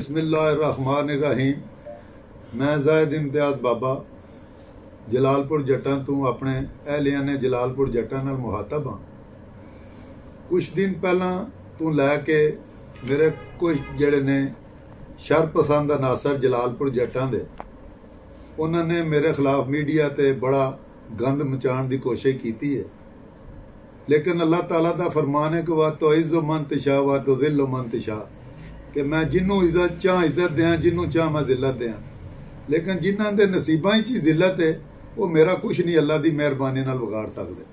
बिस्मिल्लाहिर्रहमानिर्रहीम। मैं ज़ाहिद इम्तियाज़ बाबा जलालपुर जट्टां तू अपने अहलिया ने जलालपुर जट्टां नाल मुहातब हाँ। कुछ दिन पहला तू लैके मेरे कुछ जड़े ने शरपसंद अनासर जलालपुर जट्टां दे उन्होंने मेरे खिलाफ मीडिया ते बड़ा गंद मचाने की कोशिश की है, लेकिन अल्लाह ताला का फरमान है कि वह तो इज़्ज़ो मन तिशा व तो ज़िल्लो मन तिशा, कि मैं जिन्हों इज्जत चाह इज्जत दें, जिन्हों चाह मैं जिल्लत दें। लेकिन जिन्हों के नसीबां च जिल्लत है वो मेरा कुछ नहीं अल्लाह की मेहरबानी नाल बिगाड़ सकते।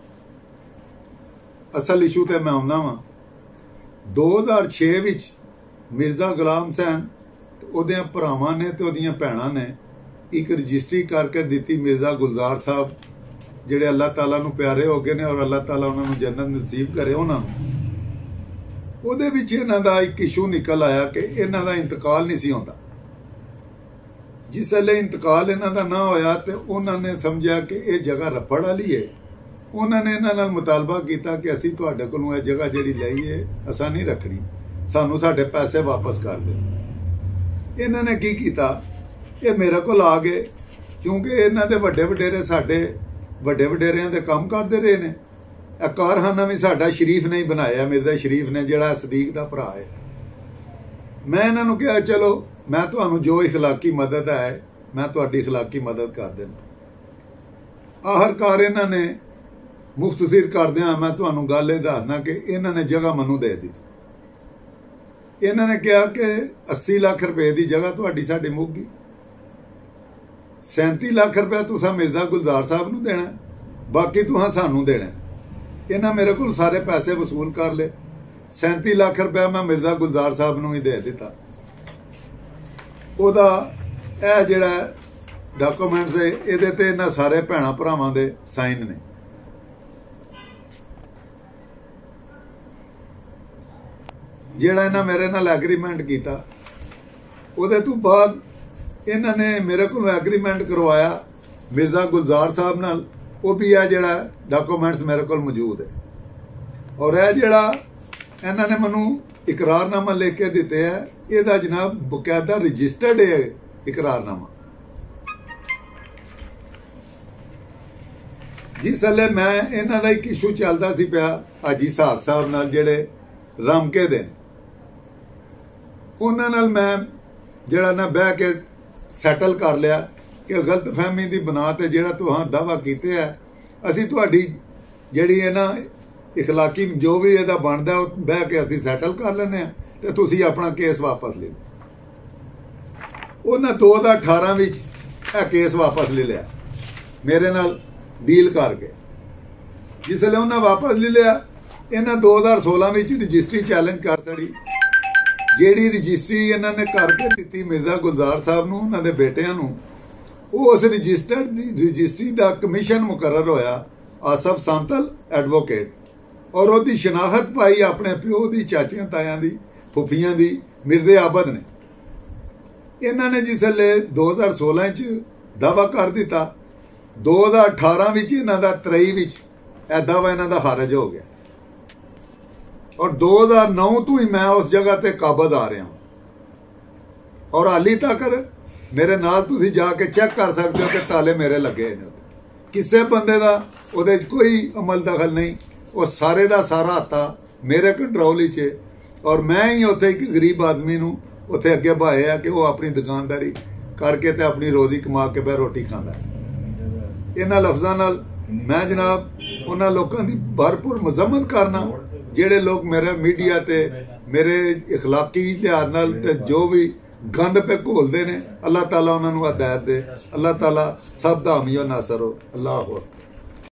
असल इशू तो मैं आना वा 2006 विच मिर्जा गुलाम हुसैन उहदे भरावां ने ते उहदियां भैणां ने एक रजिस्ट्री करके दी मिर्जा गुलजार साहब जिहड़े अल्लाह ताला नूं प्यारे हो गए ने और अल्लाह ताला उन्होंने जन्नत नसीब करे उन्होंने। ਉਹਦੇ ਵਿੱਚ ਇਹਨਾਂ ਦਾ ਇੱਕ ਇਸ਼ੂ ਨਿਕਲ ਆਇਆ ਕਿ ਇਹਨਾਂ ਦਾ ਇੰਤਕਾਲ ਨਹੀਂ ਸੀ ਹੁੰਦਾ। ਜਿਸ ਵੇਲੇ ਇੰਤਕਾਲ ਇਹਨਾਂ ਦਾ ਨਾ ਹੋਇਆ ਤੇ ਉਹਨਾਂ ਨੇ ਸਮਝਿਆ ਕਿ ਇਹ ਜਗ੍ਹਾ ਰੱਫੜ ਵਾਲੀ ਹੈ। ਉਹਨਾਂ ਨੇ ਇਹਨਾਂ ਨਾਲ ਮੁਤਾਲਬਾ ਕੀਤਾ ਕਿ ਅਸੀਂ ਤੁਹਾਡੇ ਕੋਲੋਂ ਇਹ ਜਗ੍ਹਾ ਜਿਹੜੀ ਲਈ ਹੈ ਅਸਾਂ ਨਹੀਂ ਰੱਖਣੀ, ਸਾਨੂੰ ਸਾਡੇ ਪੈਸੇ ਵਾਪਸ ਕਰ ਦਿਓ। ਇਹਨਾਂ ਨੇ ਕੀ ਕੀਤਾ, ਇਹ ਮੇਰੇ ਕੋਲ ਆ ਗਏ ਕਿਉਂਕਿ ਇਹਨਾਂ ਦੇ ਵੱਡੇ ਵਡੇਰੇ ਸਾਡੇ ਵੱਡੇ ਵਡੇਰਿਆਂ ਦੇ ਕੰਮ ਕਰਦੇ ਰਹੇ ਨੇ। कारखाना भी साडा शरीफ ने ही बनाया, मिर्जा शरीफ ने जिहड़ा सदीक दा भरा है। मैं इन्होंने कहा चलो मैं तुहानू जो इखलाकी मदद है मैं तुहाडी इखलाकी मदद कर देना। आखिरकार इन्होंने मुख्तसिर करदियां मैं तुहानू गल दसना कि इन्होंने जगह मैनू दे दी। इन्होंने कहा कि 80 लाख रुपए की जगह तुहाडी साडी मुक गई, 37 लाख रुपया तुसां मिर्जा गुलजार साहब नूं देना, बाकी तुहां सानू देना। इन्हें मेरे को सारे पैसे वसूल कर ले, 37 लाख रुपया मैं मिर्जा गुलजार साहब नूं ही दे दिता। ओदा यह जिहड़ा डॉक्यूमेंट्स है इहदे ते इन्हां सारे भैणां भरावां दे साइन ने। जिहड़ा इन्हां मेरे नाल एग्रीमेंट कीता उहदे तो बाद इन्हां ने मेरे को एग्रीमेंट करवाया मिर्जा गुलजार साहब नाल, वो भी है जिहड़ा डॉक्यूमेंट्स मेरे को मौजूद है। और यह जिहड़ा इन्होंने मैनू इकरारनामा लिख के दिते है, यदा जनाब बकायदा रजिस्टर्ड है इकरारनामा। जिस वेले मैं इन्हों का एक इशू चलता सी पिया हाजी साहब साहब नाल जिहड़े रामके दे उन्हां नाल मैं जिहड़ा ना बह के सैटल कर लिया कि गलत फहमी की बना ते जिहड़ा तुहां दावा कीते है असीं तुहाडी जिहड़ी है ना इखलाकी जो भी इहदा बनदा बह के असीं सैटल कर लैने ते तुसीं अपना केस वापस ले लो। उन्हां 2018 विच यह केस वापस ले लिया मेरे नाल डील करके। जिस वेले उन्हां वापस ले लिया इन्हां 2016 विच रजिस्ट्री चैलेंज कर छड़ी, जिहड़ी रजिस्ट्री इन्हां ने करके दित्ती मिर्जा गुलजार साहब नूं उन्हां दे बेटियां नूं, उस रजिस्ट्री का कमीशन मुकर्रर होया आसफ सांतल एडवोकेट, और उसकी शनाखत पाई अपने प्यो की चाचियां तायां दी फुफियां दी मिर्जे आबद ने। इन्होंने जिसले 2016 च दावा कर दिता 2018 विच इन्हां दा 23 विच यह दावा इन्हां दा खारिज हो गया, और 2009 तो ही मैं उस जगह ते काबज आ रहा हूं। और हाली तक मेरे नाल तुसीं जाके चेक कर सकते हो कि ताले मेरे लगे ने। किसी बंदे का उहदे कोई अमल दखल नहीं, वो सारे का सारा हाथा मेरे कंट्रोल च, और मैं ही उत्थे एक गरीब आदमी नूं उत्थे अगे बहाया कि वह अपनी दुकानदारी करके ते अपनी रोजी कमा के बह रोटी खांदा है। इन्हां लफ्ज़ां नाल मैं जनाब उन्हां लोकां दी भरपूर मजम्मत करना जिहड़े लोग मेरे मीडिया ते मेरे इखलाकी लिहाज नाल ते जो भी गंद पे घोलते हैं। अल्लाह ताला उन्होंने हदायत दे, अल्लाह ताला सब दा हामी नासर हो। अल्लाह